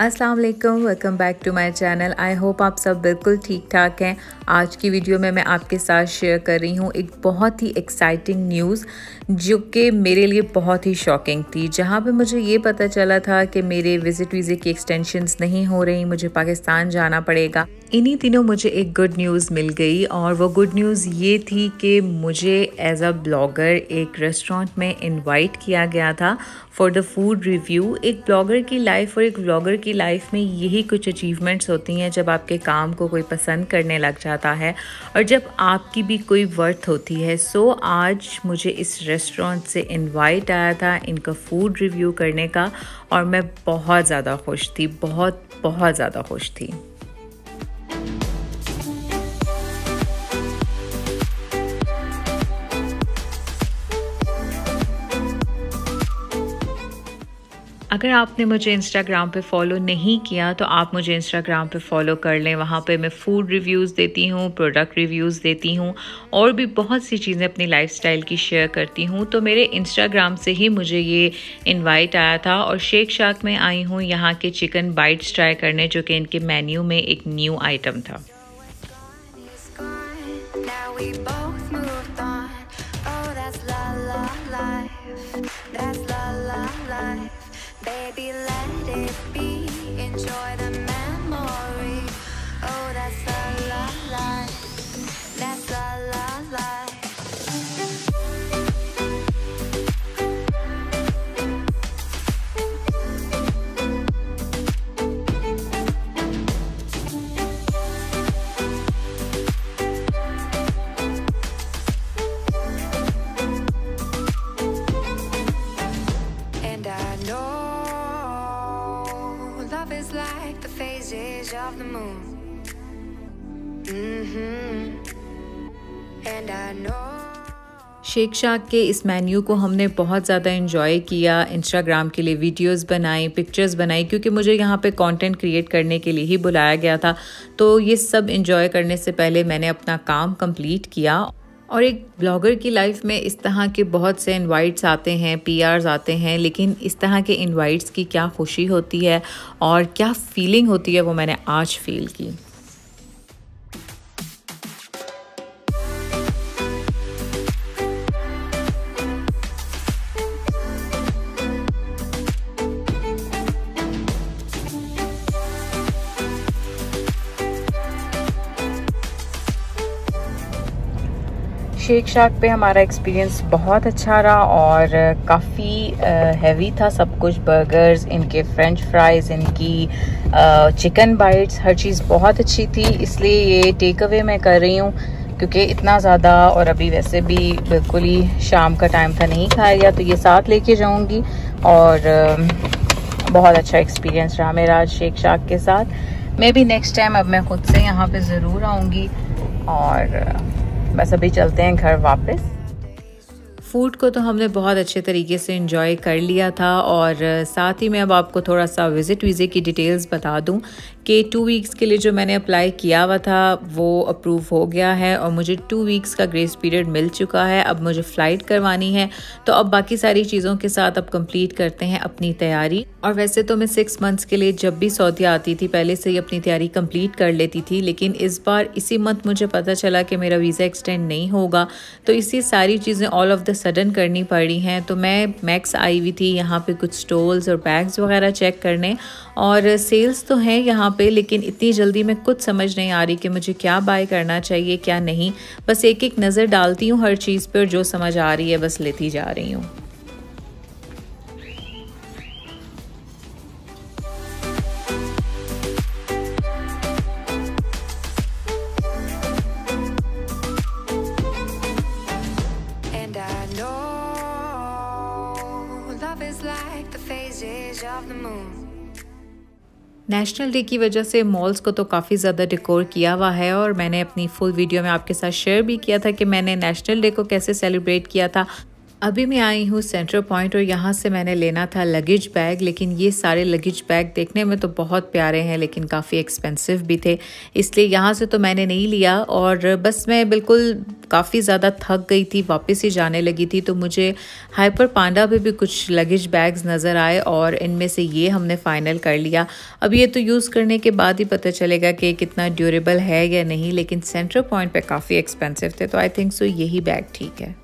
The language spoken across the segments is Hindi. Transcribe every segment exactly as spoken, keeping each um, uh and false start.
अस्सलाम वालेकुम, welcome back to my channel. I hope आप सब बिल्कुल ठीक ठाक हैं। आज की वीडियो में मैं आपके साथ शेयर कर रही हूँ एक बहुत ही एक्साइटिंग न्यूज़ जो कि मेरे लिए बहुत ही शॉकिंग थी, जहाँ पे मुझे ये पता चला था कि मेरे विज़िट वीज़े की एक्सटेंशंस नहीं हो रही, मुझे पाकिस्तान जाना पड़ेगा। इन्हीं दिनों मुझे एक गुड न्यूज़ मिल गई और वो गुड न्यूज़ ये थी कि मुझे एज अ ब्लॉगर एक रेस्टोरेंट में इनवाइट किया गया था फॉर द फूड रिव्यू। एक ब्लॉगर की लाइफ और एक व्लॉगर की लाइफ में यही कुछ अचीवमेंट्स होती हैं जब आपके काम को कोई पसंद करने लग जाता है और जब आपकी भी कोई वर्थ होती है। सो आज मुझे इस रेस्टोरेंट से इनवाइट आया था इनका फूड रिव्यू करने का और मैं बहुत ज़्यादा खुश थी, बहुत बहुत ज़्यादा खुश थी। अगर आपने मुझे इंस्टाग्राम पे फॉलो नहीं किया तो आप मुझे इंस्टाग्राम पे फॉलो कर लें। वहाँ पे मैं फ़ूड रिव्यूज़ देती हूँ, प्रोडक्ट रिव्यूज़ देती हूँ और भी बहुत सी चीज़ें अपनी लाइफस्टाइल की शेयर करती हूँ। तो मेरे इंस्टाग्राम से ही मुझे ये इनवाइट आया था और शेख शाक में आई हूँ यहाँ के चिकन बाइट्स ट्राई करने, जो कि इनके मेन्यू में एक न्यू आइटम था। Baby, let it be. Enjoy the memory. Oh, that's la la life. That's la la life. And I know love is like the phases of the moon. Mm-hmm. And I know Shake Shack के इस मेन्यू को हमने बहुत ज़्यादा इन्जॉय किया। इंस्टाग्राम के लिए वीडियोस बनाई, पिक्चर्स बनाई, क्योंकि मुझे यहाँ पे कंटेंट क्रिएट करने के लिए ही बुलाया गया था। तो ये सब इन्जॉय करने से पहले मैंने अपना काम कंप्लीट किया। और एक ब्लॉगर की लाइफ में इस तरह के बहुत से इनवाइट्स आते हैं, पीआरस आते हैं, लेकिन इस तरह के इनवाइट्स की क्या खुशी होती है और क्या फीलिंग होती है वो मैंने आज फील की। शेख शाक पे हमारा एक्सपीरियंस बहुत अच्छा रहा और काफ़ी हैवी था सब कुछ। बर्गर्स, इनके फ्रेंच फ्राइज़, इनकी चिकन बाइट्स, हर चीज़ बहुत अच्छी थी। इसलिए ये टेक अवे मैं कर रही हूँ क्योंकि इतना ज़्यादा, और अभी वैसे भी बिल्कुल ही शाम का टाइम था, नहीं खाया गया, तो ये साथ लेके जाऊँगी। और बहुत अच्छा एक्सपीरियंस रहा मेरा आज शेख शाक के साथ। मैं भी नेक्स्ट टाइम अब मैं ख़ुद से यहाँ पे ज़रूर आऊँगी। और बस अभी चलते हैं घर वापस। फूड को तो हमने बहुत अच्छे तरीके से एंजॉय कर लिया था और साथ ही मैं अब आपको थोड़ा सा विज़िट वीज़े की डिटेल्स बता दूं कि टू वीक्स के लिए जो मैंने अप्लाई किया हुआ था वो अप्रूव हो गया है और मुझे टू वीक्स का ग्रेस पीरियड मिल चुका है। अब मुझे फ़्लाइट करवानी है, तो अब बाकी सारी चीज़ों के साथ अब कंप्लीट करते हैं अपनी तैयारी। और वैसे तो मैं सिक्स मंथ्स के लिए जब भी सऊदी आती थी पहले से ही अपनी तैयारी कंप्लीट कर लेती थी, लेकिन इस बार इसी मंथ मुझे पता चला कि मेरा वीज़ा एक्सटेंड नहीं होगा, तो इसी सारी चीज़ें ऑल ऑफ द सडन करनी पड़ी हैं। तो मैं मैक्स आई हुई थी यहाँ पे कुछ स्टॉल्स और बैग्स वगैरह चेक करने, और सेल्स तो हैं यहाँ पे, लेकिन इतनी जल्दी में कुछ समझ नहीं आ रही कि मुझे क्या बाय करना चाहिए क्या नहीं। बस एक एक नज़र डालती हूँ हर चीज़ पर, जो समझ आ रही है बस लेती जा रही हूँ। And I know love is like the phases of the moon. National day की वजह से मॉल्स को तो काफ़ी ज़्यादा डेकोर किया हुआ है और मैंने अपनी फुल वीडियो में आपके साथ शेयर भी किया था कि मैंने नेशनल डे को कैसे सेलिब्रेट किया था। अभी मैं आई हूँ सेंटर पॉइंट और यहाँ से मैंने लेना था लगेज बैग, लेकिन ये सारे लगेज बैग देखने में तो बहुत प्यारे हैं लेकिन काफ़ी एक्सपेंसिव भी थे, इसलिए यहाँ से तो मैंने नहीं लिया। और बस मैं बिल्कुल काफ़ी ज़्यादा थक गई थी, वापस ही जाने लगी थी, तो मुझे हाइपर पांडा पे भी कुछ लगेज बैग्स नज़र आए और इनमें से ये हमने फ़ाइनल कर लिया। अब ये तो यूज़ करने के बाद ही पता चलेगा कि कितना ड्यूरेबल है या नहीं, लेकिन सेंटर पॉइंट पे काफ़ी एक्सपेंसिव थे, तो आई थिंक सो यही बैग ठीक है।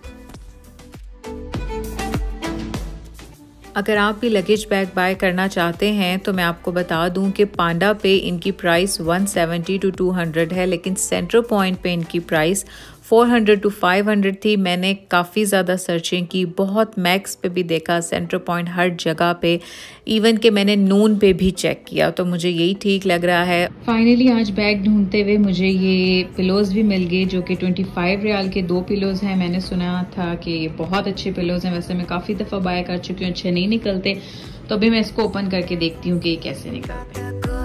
अगर आप भी लगेज बैग बाय करना चाहते हैं तो मैं आपको बता दूं कि पांडा पे इनकी प्राइस एक सौ सत्तर टू दो सौ है, लेकिन सेंटर पॉइंट पे इनकी प्राइस चार सौ टू पाँच सौ थी। मैंने काफ़ी ज़्यादा सर्चिंग की, बहुत मैक्स पे भी देखा, सेंटर पॉइंट हर जगह पे, इवन कि मैंने नून पे भी चेक किया, तो मुझे यही ठीक लग रहा है। फाइनली आज बैग ढूंढते हुए मुझे ये पिलोज़ भी मिल गए जो कि पच्चीस रियाल के दो पिलोज़ हैं। मैंने सुना था कि ये बहुत अच्छे पिलोज़ हैं, वैसे मैं काफ़ी दफ़ा बाय कर चुकी हूँ, अच्छे नहीं निकलते, तो अभी मैं इसको ओपन करके देखती हूँ कि ये कैसे निकलते हैं।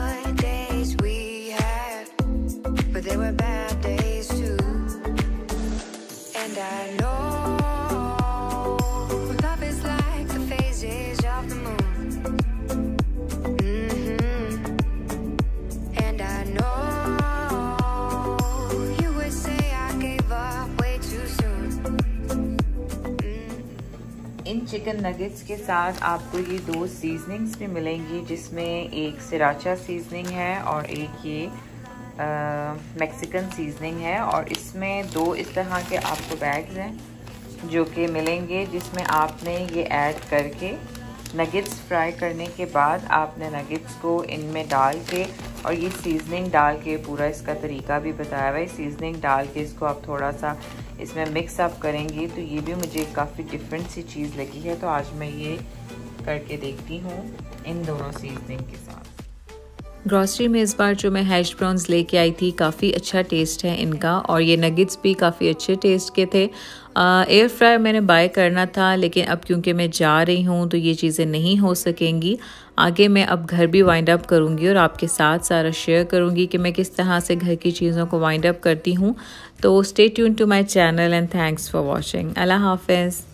इन चिकन नगेट्स के साथ आपको ये दो सीजनिंग्स भी मिलेंगी, जिसमें एक सिराचा सीजनिंग है और एक ये मैक्सिकन सीजनिंग है। और इसमें दो इस तरह के आपको बैग्स हैं जो कि मिलेंगे, जिसमें आपने ये ऐड करके नगेट्स फ्राई करने के बाद आपने नगेट्स को इनमें डाल के और ये सीजनिंग डाल के, पूरा इसका तरीका भी बताया हुआ है, सीजनिंग डाल के इसको आप थोड़ा सा इसमें मिक्स अप करेंगी। तो ये भी मुझे काफ़ी डिफरेंट सी चीज़ लगी है, तो आज मैं ये करके देखती हूँ इन दोनों सीजनिंग के साथ। ग्रॉसरी में इस बार जो मैं हैश ब्राउन्स लेके आई थी, काफ़ी अच्छा टेस्ट है इनका, और ये नगेट्स भी काफ़ी अच्छे टेस्ट के थे। एयर फ्रायर मैंने बाय करना था, लेकिन अब क्योंकि मैं जा रही हूँ तो ये चीज़ें नहीं हो सकेंगी। आगे मैं अब घर भी वाइंड अप करूँगी और आपके साथ सारा शेयर करूँगी कि मैं किस तरह से घर की चीज़ों को वाइंड अप करती हूँ। तो stay tune to my channel and thanks for watching. अल्लाह हाफिज़।